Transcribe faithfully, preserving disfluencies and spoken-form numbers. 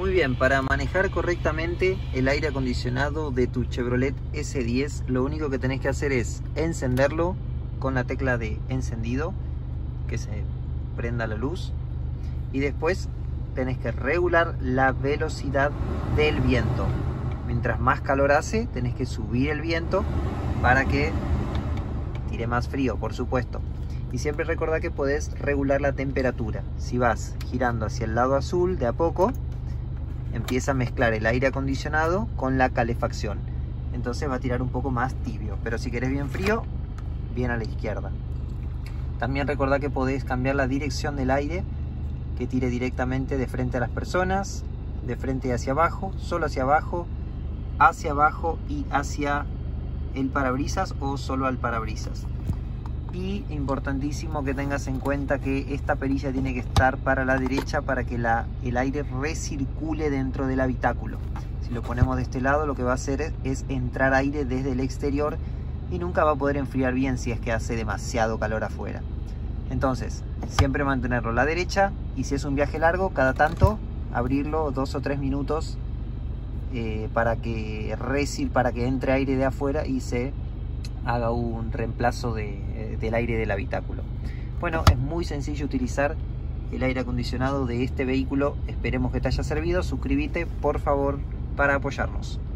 Muy bien, para manejar correctamente el aire acondicionado de tu Chevrolet ese diez, lo único que tenés que hacer es encenderlo con la tecla de encendido, que se prenda la luz, y después tenés que regular la velocidad del viento. Mientras más calor hace, tenés que subir el viento para que tire más frío, por supuesto. Y siempre recordá que podés regular la temperatura. Si vas girando hacia el lado azul de a poco, empieza a mezclar el aire acondicionado con la calefacción. Entonces va a tirar un poco más tibio. Pero si querés bien frío, bien a la izquierda. También recordá que podés cambiar la dirección del aire, que tire directamente de frente a las personas, de frente hacia abajo, solo hacia abajo, hacia abajo y hacia el parabrisas o solo al parabrisas. Y importantísimo que tengas en cuenta que esta perilla tiene que estar para la derecha para que la, el aire recircule dentro del habitáculo. Si lo ponemos de este lado, lo que va a hacer es, es entrar aire desde el exterior y nunca va a poder enfriar bien si es que hace demasiado calor afuera. Entonces, siempre mantenerlo a la derecha, y si es un viaje largo, cada tanto abrirlo dos o tres minutos eh, para que recir, para que entre aire de afuera y se haga un reemplazo de, del aire del habitáculo. Bueno, es muy sencillo utilizar el aire acondicionado de este vehículo. Esperemos que te haya servido. Suscríbete, por favor, para apoyarnos.